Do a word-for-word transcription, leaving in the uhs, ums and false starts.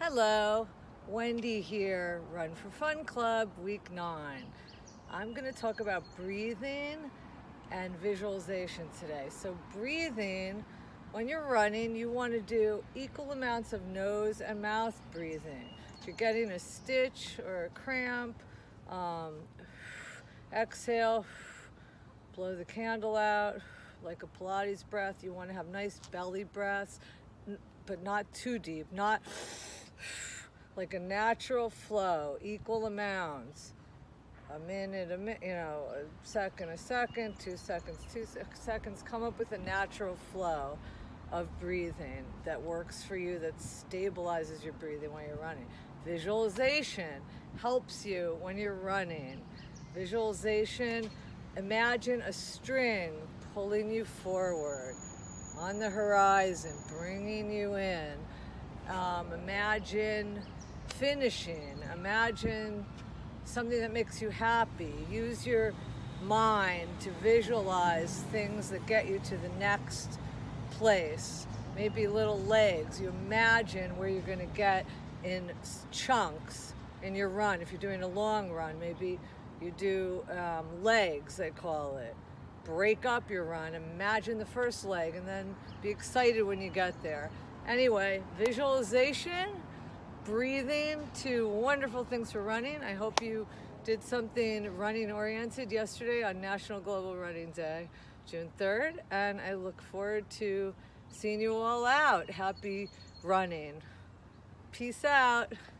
Hello, Wendy here, Run for Fun Club, week nine. I'm going to talk about breathing and visualization today. So breathing, when you're running, you want to do equal amounts of nose and mouth breathing. If you're getting a stitch or a cramp, um, exhale, blow the candle out like a Pilates breath. You want to have nice belly breaths, but not too deep, not like a natural flow, equal amounts. A minute, a minute, you know, a second, a second, two seconds, two seconds. Come up with a natural flow of breathing that works for you, that stabilizes your breathing when you're running. Visualization helps you when you're running. Visualization, imagine a string pulling you forward on the horizon, bringing you in. Um, imagine finishing. Imagine something that makes you happy. Use your mind to visualize things that get you to the next place. Maybe little legs. You imagine where you're going to get in chunks in your run. If you're doing a long run, maybe you do um, legs, they call it. Break up your run. Imagine the first leg and then be excited when you get there. Anyway, visualization, breathing, two wonderful things for running. I hope you did something running oriented yesterday on National Global Running Day, June third, and I look forward to seeing you all out. Happy running. Peace out.